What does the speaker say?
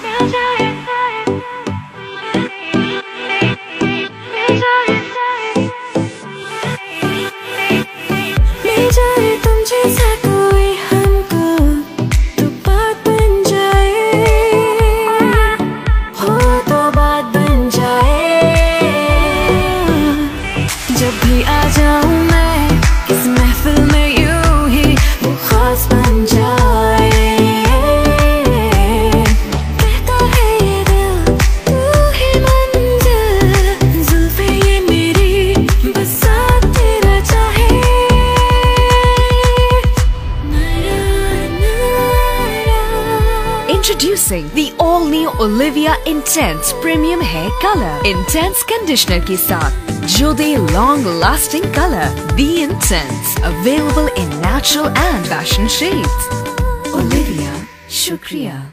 जब भी आ जाऊं मैं इस महफिल में यूं ही वो खास बन जाए। कहता है ये दिल तू ही मंजिल, जुल्फे ये मेरी बस साथ तेरा चाहे। Introducing the all-new Olivia Intense Premium Hair Color, Intense Conditioner के साथ जो दे long-lasting color. The Intense, available in natural and fashion shades. Olivia, शुक्रिया।